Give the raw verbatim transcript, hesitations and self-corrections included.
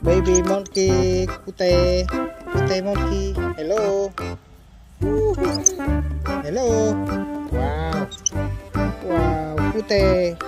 Baby monkey, Pute, Pute monkey. Hello. Hello. Wow. Wow, Pute.